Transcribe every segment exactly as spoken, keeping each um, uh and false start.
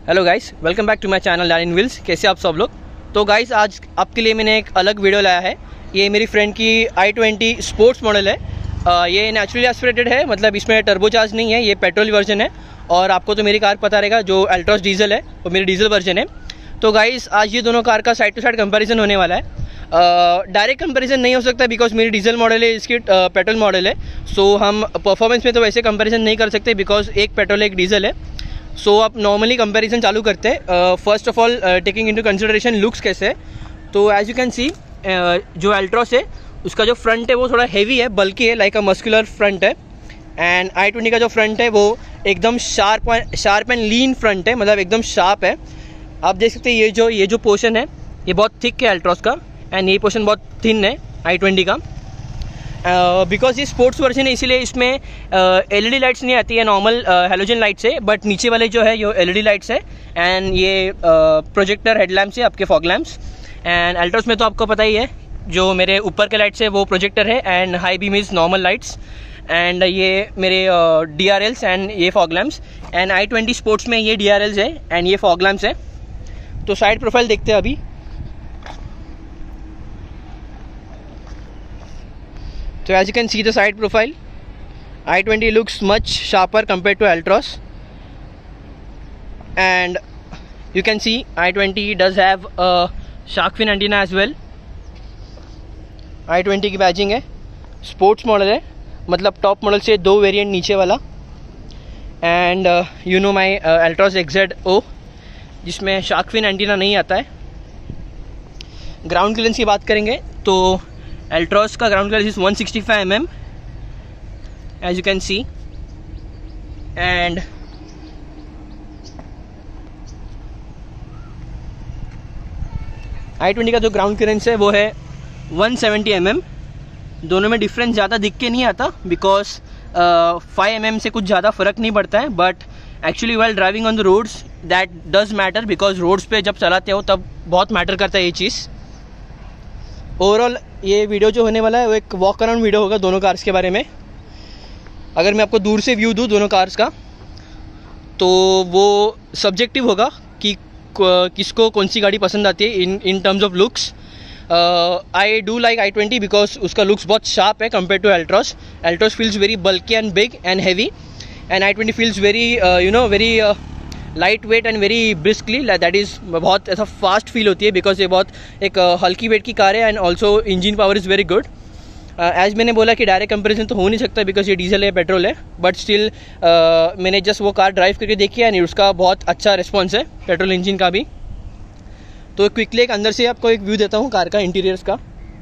Hello guys, welcome back to my channel land in wheels. कैसे आप सब लोग। तो गाइस आज आपके लिए मैंने एक अलग वीडियो लाया है। ये मेरी फ्रेंड की आई ट्वेंटी स्पोर्ट्स मॉडल है। आ, ये नेचुरली एस्पिरेटेड है, मतलब इसमें टर्बोचार्ज नहीं है, ये पेट्रोल वर्जन है। और आपको तो मेरी कार पता रहेगा, जो अल्ट्रॉस डीजल है वो मेरी डीजल वर्जन है। तो गाइस आज ये दोनों कार का साइड टू साइड कंपैरिजन होने वाला है। डायरेक्ट कंपैरिजन नहीं हो सकता बिकॉज मेरी डीजल मॉडल है, इसकी पेट्रोल मॉडल है। सो so, हम परफॉर्मेंस में तो वैसे कंपैरिजन नहीं कर सकते बिकॉज एक पेट्रोल एक डीजल है। सो so, आप नॉर्मली कंपैरिजन चालू करते हैं। First of all taking into consideration looks कैसे है। तो एज यू कैन सी जो अल्ट्रॉस है उसका जो फ्रंट है वो थोड़ा हैवी है, बल्कि है, लाइक अ मस्कुलर फ्रंट है। एंड आई ट्वेंटी का जो फ्रंट है वो एकदम sharp sharp and lean front है, मतलब एकदम शार्प है। आप देख सकते हैं ये जो ये जो पोर्शन है ये बहुत थिक है अल्ट्रॉस का, एंड ये पोर्शन बहुत थिन है आई ट्वेंटी का। बिकॉज uh, ये स्पोर्ट्स वर्जन है इसीलिए इसमें एलईडी लाइट्स नहीं आती है, नॉर्मल हेलोजन लाइट्स है। बट नीचे वाले जो है ये एलईडी लाइट्स है, एंड ये प्रोजेक्टर हेडलैम्प्स है, आपके फॉग लैम्प्स। एंड अल्ट्रॉस में तो आपको पता ही है, जो मेरे ऊपर के लाइट्स है वो प्रोजेक्टर है, and high beam is normal lights. And ये मेरे डी आर एल्स एंड ये fog lamps. And I twenty sports में ये डी आर एल्स है एंड ये फॉग लैम्प्स है। तो साइड प्रोफाइल देखते हैं अभी। So as you can see the side profile, i twenty looks much sharper compared to Altroz, and you can see i twenty does have a shark fin antenna as well. i twenty की badging है, sports model है, मतलब top model से दो variant नीचे वाला। And you know my Altroz X Z O, जिसमें shark fin antenna नहीं आता है। ग्राउंड क्लियरेंस की बात करेंगे तो Altroz का ground clearance is one sixty five M M as you can see, and I twenty का जो ग्राउंड क्लियरेंस है वो है वन सेवेंटी एम एम। दोनों में डिफरेंस ज़्यादा दिख के नहीं आता बिकॉज फाइव एम एम से कुछ ज़्यादा फर्क नहीं पड़ता है। But actually while driving on the roads that does matter, because roads पे जब चलाते हो तब बहुत मैटर करता है ये चीज़। ओवरऑल ये वीडियो जो होने वाला है वो एक वॉक अराउंड वीडियो होगा दोनों कार्स के बारे में। अगर मैं आपको दूर से व्यू दूँ दोनों कार्स का तो वो सब्जेक्टिव होगा कि किसको कौन सी गाड़ी पसंद आती है in in terms of looks. I do like I twenty because उसका लुक्स बहुत शार्प है compare to Altroz. Altroz feels very bulky and big and heavy, and I twenty feels very you know very light weight and very briskly. That is बहुत ऐसा fast feel होती है because ये बहुत एक uh, हल्की wait की car है, and also engine power is very good. As मैंने बोला कि डायरेक्ट कंपैरिजन तो हो नहीं सकता बिकॉज ये डीजल है, पेट्रोल है। बट स्टिल uh, मैंने जस्ट वो कार ड्राइव करके देखी है एंड उसका बहुत अच्छा रिस्पॉन्स है पेट्रोल इंजन का भी। तो क्विकली एक अंदर से आपको एक व्यू देता हूँ कार का, इंटीरियर्स का।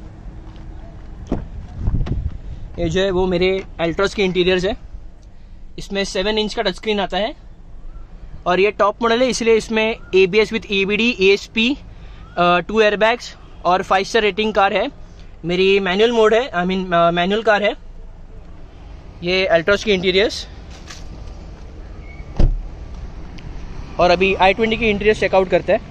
ये जो है वो मेरे Altroz के इंटीरियर्स है। इसमें सेवन इंच का टच स्क्रीन आता है और ये टॉप मॉडल है, इसलिए इसमें A B S with E B D, A S P, two airbags और फाइव स्टार रेटिंग कार है। मेरी मैनुअल मोड है, आई मीन मैनुअल कार है ये Altroz के इंटीरियर्स। और अभी आई ट्वेंटी के इंटीरियर्स चेकआउट करते हैं।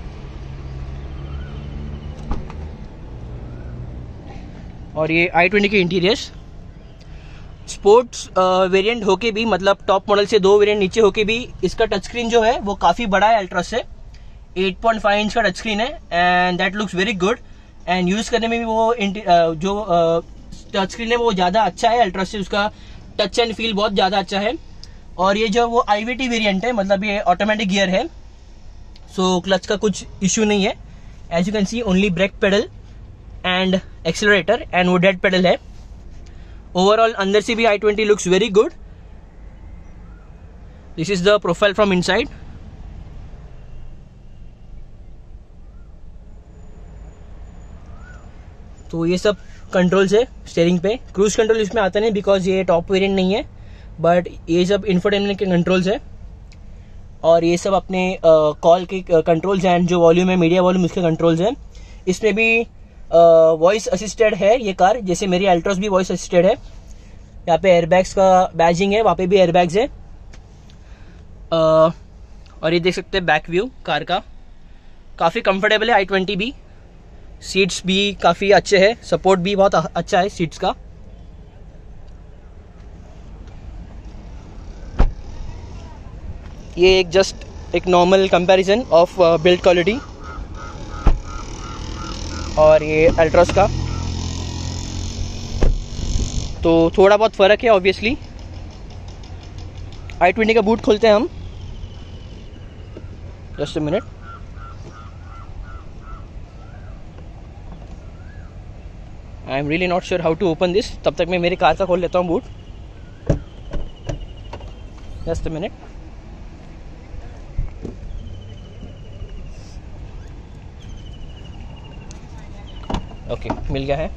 और ये आई ट्वेंटी के इंटीरियर्स स्पोर्ट्स वेरिएंट होके भी, मतलब टॉप मॉडल से दो वेरिएंट नीचे होके भी, इसका टच स्क्रीन जो है वो काफ़ी बड़ा है Altroz से। एट पॉइंट फाइव इंच का टच स्क्रीन है and that looks very good. And use करने में भी वो uh, जो टच uh, स्क्रीन है वो ज़्यादा अच्छा है Altroz से, उसका टच एंड फील बहुत ज़्यादा अच्छा है। और ये जो वो आई वी टी वेरियंट है, मतलब ये ऑटोमेटिक गियर है, सो क्लच का कुछ इश्यू नहीं है। As you can see only brake pedal and accelerator, and वो डेड पेडल है। ओवरऑल अंदर से भी i twenty looks very good. This is the profile from inside. तो ये सब कंट्रोल्स है स्टीयरिंग पे। क्रूज कंट्रोल इसमें आता नहीं बिकॉज ये टॉप वेरिएंट नहीं है, बट ये सब इंफोटेनमेंट के कंट्रोल्स है। और ये सब अपने कॉल uh, के कंट्रोल्स हैं, जो वॉल्यूम है, मीडिया वॉल्यूम, उसके कंट्रोल्स हैं। इसमें भी वॉइस uh, असिस्टेड है ये कार, जैसे मेरी Altroz भी वॉइस असिस्टेड है। यहाँ पे एयरबैग्स का बैजिंग है, वहाँ पे भी एयरबैग्स है। uh, और ये देख सकते हैं बैक व्यू कार का, काफ़ी कंफर्टेबल है आई ट्वेंटी भी। सीट्स भी काफ़ी अच्छे हैं, सपोर्ट भी बहुत अच्छा है सीट्स का। ये एक जस्ट एक normal comparison of build quality और ये अल्ट्रॉस का, तो थोड़ा बहुत फ़र्क है ऑब्वियसली। आई ट्वेंटी का बूट खोलते हैं हम, just a minute. I am really not sure how to open this, तब तक मैं मेरी कार का खोल लेता हूँ boot, just a minute. Okay okay, मिल गया है।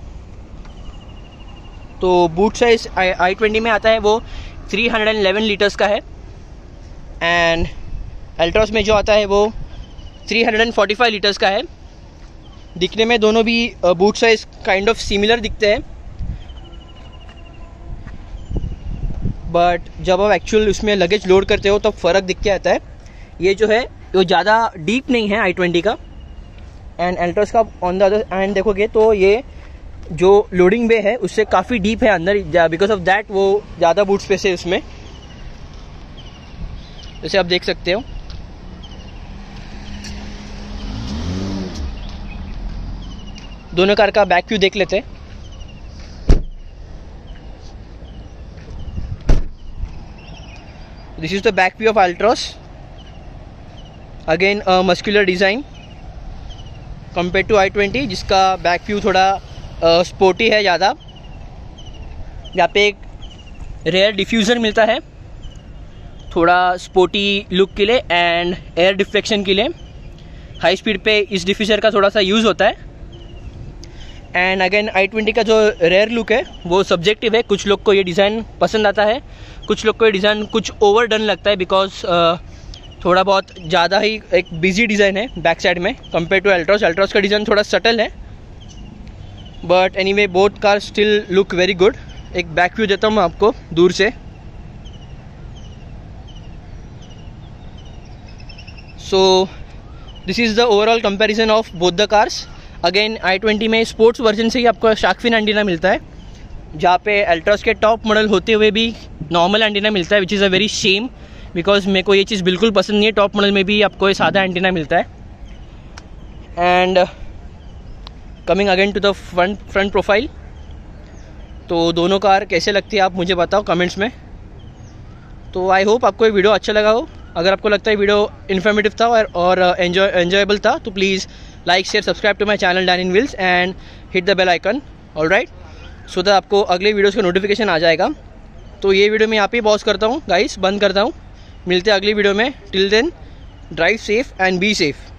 तो बूट साइज आई ट्वेंटी में आता है वो थ्री हंड्रेड इलेवन लीटर्स का है, एंड अल्ट्रॉस में जो आता है वो three hundred forty five litres का है। दिखने में दोनों भी boot size kind of similar दिखते हैं, बट जब आप एक्चुअल उसमें लगेज लोड करते हो तब तो फ़र्क दिख के आता है। ये जो है वो ज़्यादा डीप नहीं है आई ट्वेंटी का, एंड अल्ट्रॉस का ऑन द अदर हैंड देखोगे तो ये जो लोडिंग बे है उससे काफ़ी डीप है अंदर, बिकॉज ऑफ दैट वो ज़्यादा बूट स्पेस है उसमें, जैसे आप देख सकते हो। दोनों कार का बैक व्यू देख लेते हैं। This is the back view of Altroz, again muscular design compare to i twenty, जिसका बैक व्यू थोड़ा स्पोर्टी uh, है ज़्यादा। यहाँ पे एक रेयर डिफ्यूज़र मिलता है थोड़ा स्पोर्टी लुक के लिए एंड एयर डिफ्लेक्शन के लिए। हाई स्पीड पे इस डिफ्यूज़र का थोड़ा सा यूज़ होता है। एंड अगेन आई ट्वेंटी का जो रेयर लुक है वो सब्जेक्टिव है, कुछ लोग को ये डिज़ाइन पसंद आता है, कुछ लोग को ये डिज़ाइन कुछ ओवर डन लगता है, बिकॉज uh, थोड़ा बहुत ज़्यादा ही एक बिजी डिज़ाइन है बैक साइड में कंपेयर टू अल्ट्रॉस। अल्ट्रॉस का डिज़ाइन थोड़ा सटल है, but anyway both car still look very good. एक बैक व्यू देता हूँ मैं आपको दूर से। So this is the overall comparison of both the cars. Again i twenty में स्पोर्ट्स वर्जन से ही आपको शार्क फिन एंटीना मिलता है, जहाँ पे अल्ट्रॉस के टॉप मॉडल होते हुए भी नॉर्मल एंटीना मिलता है, which is a very shame, because मेरे को ये चीज़ बिल्कुल पसंद नहीं है। टॉप मॉडल में भी आपको ये सादा एंटीना मिलता है। And coming again to the front front profile, तो दोनों कार कैसे लगती है आप मुझे बताओ कमेंट्स में। तो आई होप आपको ये वीडियो अच्छा लगा हो। अगर आपको लगता है वीडियो इन्फॉर्मेटिव था और एंजॉय एंजॉयबल था तो please like share subscribe to my channel Dan in Wheels and hit the bell icon, alright, so that आपको अगले वीडियोज़ का नोटिफिकेशन आ जाएगा। तो ये वीडियो मैं यहाँ पे पॉज करता हूँ गाइस, बंद करता हूँ। मिलते हैं अगली वीडियो में। Till then drive safe and be safe.